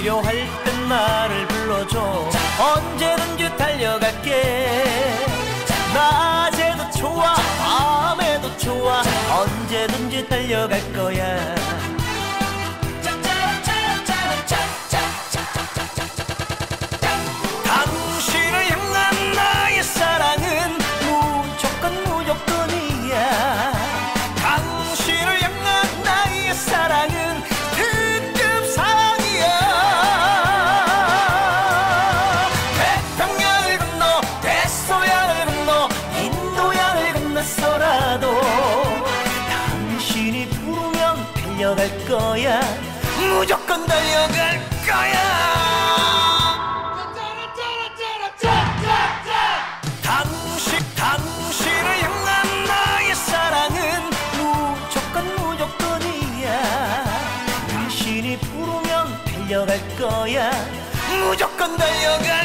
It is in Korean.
필요할 땐 나를 불러줘. 언제든지 달려갈게. 낮에도 좋아 밤에도 좋아 언제든지 달려갈 거야. 당신을 향한 나의 사랑은 무조건 무조건이야. 당신을 향한 나의 사랑은 특급상이야. 태평양을 건너 대서양을 건너 인도양을 건너서라도 당신이 부르면 달려갈 거야. 무조건 달려갈 거야. 당신을 향한 나의 사랑은 무조건 무조건이야. 당신이 부르면 달려갈 거야. 무조건 달려갈